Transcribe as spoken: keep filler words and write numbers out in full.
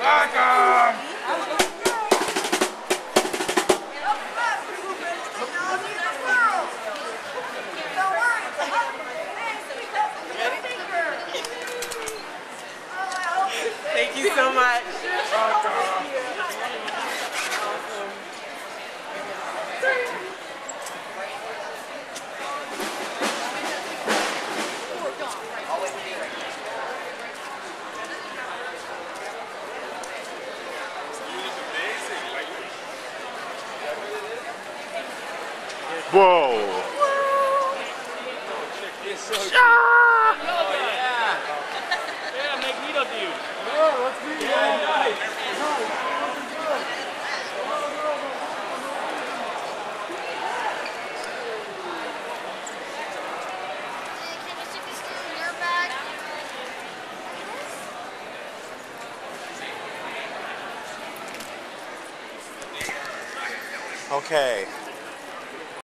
Thank you so much. Whoa! Ah! Oh, yeah. Yeah, Magneto dude. Yeah, let's be Yeah, nice. Okay.